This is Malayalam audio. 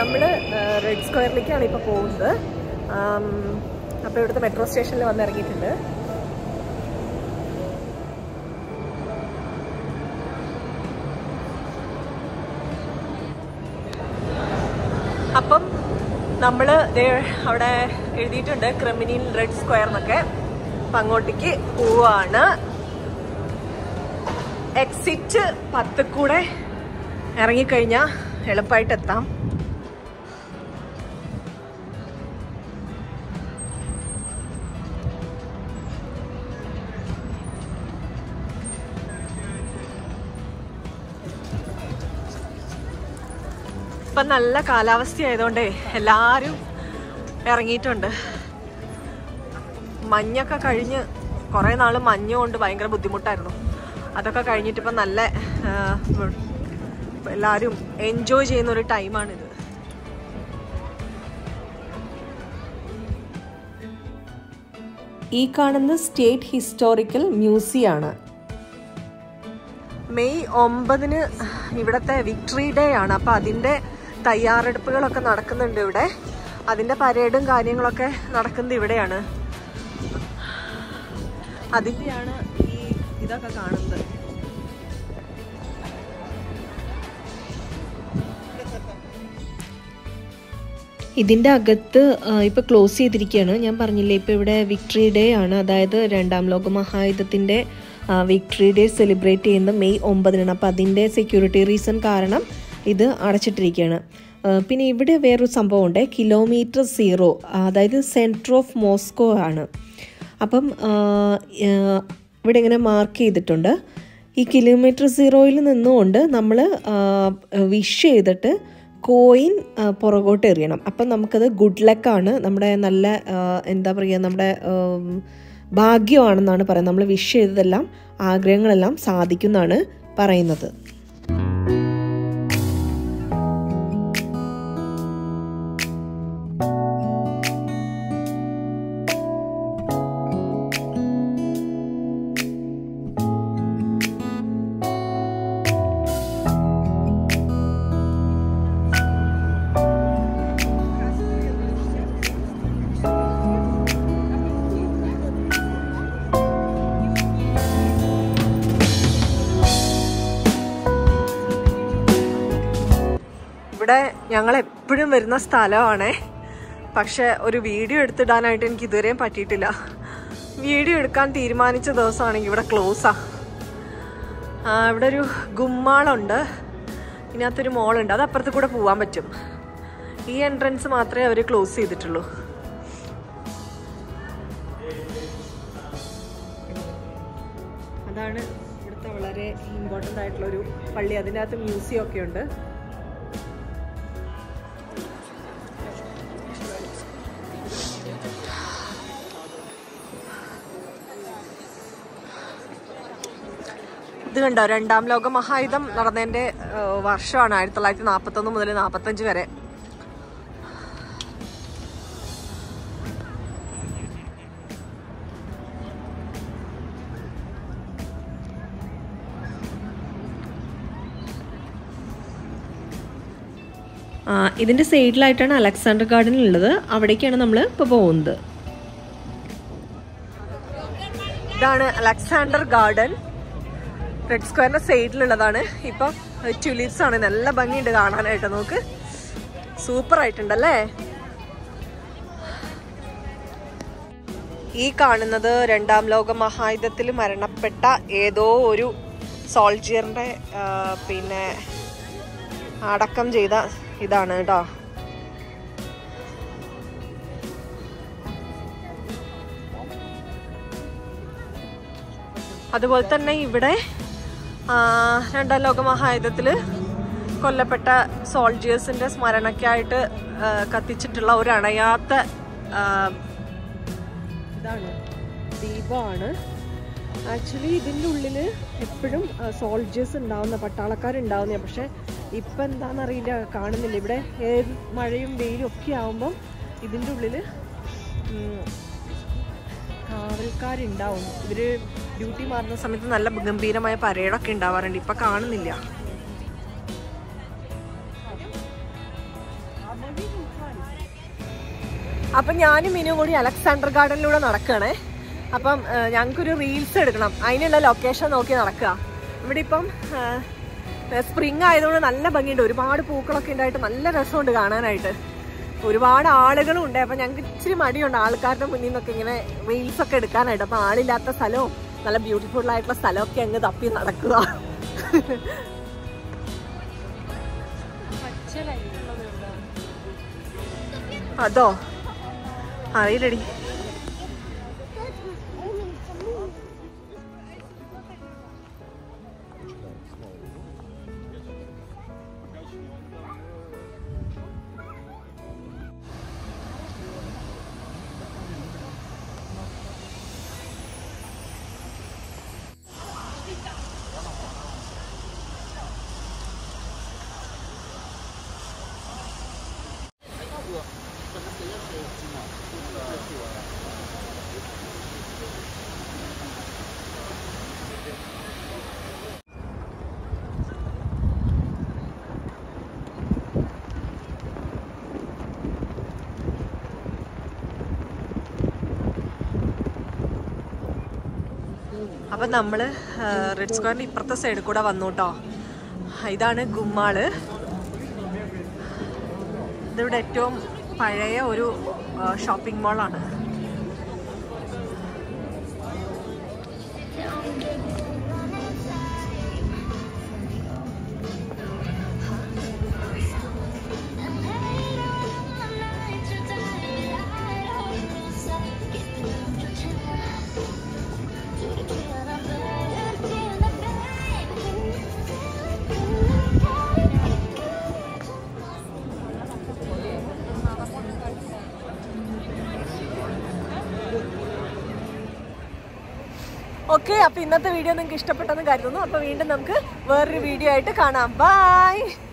നമ്മൾ റെഡ് സ്ക്വയറിലേക്കാണ് ഇപ്പോൾ പോകുന്നത്. അപ്പോൾ ഇവിടുത്തെ മെട്രോ സ്റ്റേഷനിൽ വന്ന് ഇറങ്ങിയിട്ടുണ്ട്. അപ്പം നമ്മൾ അവിടെ എഴുതിയിട്ടുണ്ട് ക്രിമിനൽ റെഡ് സ്ക്വയർ എന്നൊക്കെ. അപ്പം അങ്ങോട്ടേക്ക് പോവാണ്. എക്സിറ്റ് 10 കൂടെ ഇറങ്ങിക്കഴിഞ്ഞാൽ എളുപ്പമായിട്ട് എത്താം. ഇപ്പം നല്ല കാലാവസ്ഥ ആയതുകൊണ്ടേ എല്ലാവരും ഇറങ്ങിയിട്ടുണ്ട്. മഞ്ഞൊക്കെ കഴിഞ്ഞ് കുറേ നാൾ മഞ്ഞ് കൊണ്ട് ഭയങ്കര ബുദ്ധിമുട്ടായിരുന്നു. അതൊക്കെ കഴിഞ്ഞിട്ട് ഇപ്പം നല്ല എല്ലാവരും എൻജോയ് ചെയ്യുന്നൊരു ടൈമാണിത്. ഈ കാണുന്ന സ്റ്റേറ്റ് ഹിസ്റ്റോറിക്കൽ മ്യൂസിയമാണ്. മെയ് 9 ഇവിടുത്തെ വിക്ടറി ഡേ ആണ്. അപ്പം അതിൻ്റെ തയ്യാറെടുപ്പുകളൊക്കെ നടക്കുന്നുണ്ട് ഇവിടെ. അതിൻ്റെ പരേഡും കാര്യങ്ങളൊക്കെ നടക്കുന്നത് ഇവിടെയാണ്. അതിൻ്റെയാണ് ഈ ഇതൊക്കെ കാണുന്നത്. ഇതിൻ്റെ അകത്ത് ഇപ്പോൾ ക്ലോസ് ചെയ്തിരിക്കുകയാണ്. ഞാൻ പറഞ്ഞില്ലേ ഇപ്പോൾ ഇവിടെ വിക്ടറി ഡേ ആണ്. അതായത് 2ാം ലോക മഹായുദ്ധത്തിൻ്റെ വിക്ടറി ഡേ സെലിബ്രേറ്റ് ചെയ്യുന്നത് മെയ് 9-നാണ്. അപ്പോൾ അതിൻ്റെ സെക്യൂരിറ്റി റീസൺ കാരണം ഇത് അടച്ചിട്ടിരിക്കുകയാണ്. പിന്നെ ഇവിടെ വേറൊരു സംഭവമുണ്ട്. കിലോമീറ്റർ 0, അതായത് സെൻറ്റർ ഓഫ് മോസ്കോ ആണ്. അപ്പം ഇവിടെ ഇങ്ങനെ മാർക്ക് ചെയ്തിട്ടുണ്ട്. ഈ കിലോമീറ്റർ 0-ൽ നിന്നുകൊണ്ട് നമ്മൾ വിഷ് ചെയ്തിട്ട് കോയിൻ പുറകോട്ട് എറിയണം. അപ്പം നമുക്കത് ഗുഡ് ലക്കാണ്, നമ്മുടെ നല്ല എന്താ പറയുക, നമ്മുടെ ഭാഗ്യമാണെന്നാണ് പറയുന്നത്. നമ്മൾ വിഷ് ചെയ്തതെല്ലാം ആഗ്രഹങ്ങളെല്ലാം സാധിക്കുമെന്നാണ് പറയുന്നത്. ഇവിടെ ഞങ്ങൾ എപ്പോഴും വരുന്ന സ്ഥലമാണേ. പക്ഷെ ഒരു വീഡിയോ എടുത്തിടാനായിട്ട് എനിക്ക് ഇതുവരെയും പറ്റിയിട്ടില്ല. വീഡിയോ എടുക്കാൻ തീരുമാനിച്ച ദിവസമാണെങ്കിൽ ഇവിടെ ക്ലോസാ. ഇവിടെ ഒരു ഗുമ്മാളുണ്ട്, ഇതിനകത്തൊരു മോളുണ്ട്, അത് അപ്പുറത്ത് കൂടെ പോകാൻ പറ്റും. ഈ എൻട്രൻസ് മാത്രമേ അവർ ക്ലോസ് ചെയ്തിട്ടുള്ളൂ. അതാണ് ഇവിടുത്തെ വളരെ ഇമ്പോർട്ടൻ്റ് ആയിട്ടുള്ളൊരു പള്ളി. അതിൻ്റെ അകത്ത് മ്യൂസിയം ഒക്കെ ഉണ്ട്. ഇത് കണ്ടോ, 2ാം ലോക മഹായുദ്ധം നടന്നതിൻ്റെ വർഷമാണ് 1941 മുതൽ 1945 വരെ. ഇതിൻ്റെ സൈഡിലായിട്ടാണ് അലക്സാണ്ടർ ഗാർഡൻ ഉള്ളത്. അവിടേക്കാണ് നമ്മൾ ഇപ്പോൾ പോകുന്നത്. ഇതാണ് അലക്സാണ്ടർ ഗാർഡൻ, റെഡ് സ്ക്വയറിന്റെ സൈഡിലുള്ളതാണ്. ഇപ്പം ട്യൂലിപ്സ് ആണ്, നല്ല ഭംഗിയുണ്ട് കാണാനായിട്ട്. നോക്ക്, സൂപ്പർ ആയിട്ടുണ്ടല്ലേ. ഈ കാണുന്നത് 2ാം ലോക മഹായുദ്ധത്തിൽ മരണപ്പെട്ട ഏതോ ഒരു സോൾജിയറിന്റെ പിന്നെ അടക്കം ചെയ്ത ഇതാണ് കേട്ടോ. അതുപോലെ തന്നെ ഇവിടെ 2ാം ലോക മഹായുദ്ധത്തിൽ കൊല്ലപ്പെട്ട സോൾജിയേഴ്സിന്റെ സ്മരണയ്ക്കായിട്ട് കത്തിച്ചിട്ടുള്ള ഒരു അണയാത്ത ഇതാണ്, ദീപമാണ്. ആക്ച്വലി ഇതിൻ്റെ ഉള്ളിൽ എപ്പോഴും സോൾജിയേഴ്സ് ഉണ്ടാവുന്ന, പട്ടാളക്കാരുണ്ടാവുന്ന. പക്ഷെ ഇപ്പം എന്താണെന്നറിയില്ല, കാണുന്നില്ല. ഇവിടെ ഏത് മഴയും വെയിലും ഒക്കെ ആവുമ്പം ഇതിൻ്റെ ഉള്ളിൽ കാവൽക്കാരുണ്ടാവും. ഇവർ ഡ്യൂട്ടി മാറുന്ന സമയത്ത് നല്ല ഗംഭീരമായ പരേഡൊക്കെ ഉണ്ടാവാറുണ്ട്. ഇപ്പം കാണുന്നില്ല. അപ്പം ഞാനും മിനുവും കൂടി അലക്സാണ്ടർ ഗാർഡനിലൂടെ നടക്കുകയാണേ. അപ്പം ഞങ്ങൾക്കൊരു റീൽസ് എടുക്കണം, അതിനുള്ള ലൊക്കേഷൻ നോക്കി നടക്കുക. ഇവിടെ ഇപ്പം സ്പ്രിങ് ആയതുകൊണ്ട് നല്ല ഭംഗിയുണ്ട്, ഒരുപാട് പൂക്കളൊക്കെ ഉണ്ടായിട്ട് നല്ല രസമുണ്ട് കാണാനായിട്ട്. ഒരുപാട് ആളുകളും ഉണ്ട്. അപ്പം ഞങ്ങൾക്ക് ഇച്ചിരി മടിയുണ്ട് ആൾക്കാരുടെ മുന്നിൽ നിന്നൊക്കെ ഇങ്ങനെ റീൽസൊക്കെ എടുക്കാനായിട്ട്. അപ്പം ആളില്ലാത്ത സ്ഥലവും നല്ല ബ്യൂട്ടിഫുൾ ആയിട്ടുള്ള സ്ഥലമൊക്കെ അങ്ങ് തപ്പി നടക്കുക. അതോ അറിയില്ലടി. അപ്പം നമ്മൾ റെഡ് സ്ക്വയറിൻ്റെ ഇപ്പുറത്തെ സൈഡിൽ കൂടെ വന്നു കേട്ടോ. ഇതാണ് ഗുമ്മാള്. ഇതിവിടെ ഏറ്റവും പഴയ ഒരു ഷോപ്പിംഗ് മാളാണ്. ഓക്കെ, അപ്പോൾ ഇന്നത്തെ വീഡിയോ നിങ്ങൾക്ക് ഇഷ്ടപ്പെട്ടെന്ന് കരുതുന്നു. അപ്പോൾ വീണ്ടും നമുക്ക് വേറൊരു വീഡിയോ ആയിട്ട് കാണാം. ബൈ.